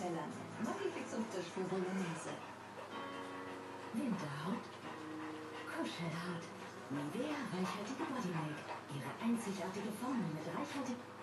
Herstellern. Mein Lieblingsumtisch für Bolognese. Winterhaut, Kuschelhaut. Nivea reichhaltige Bodymilk. Ihre einzigartige Formel mit reichhaltig...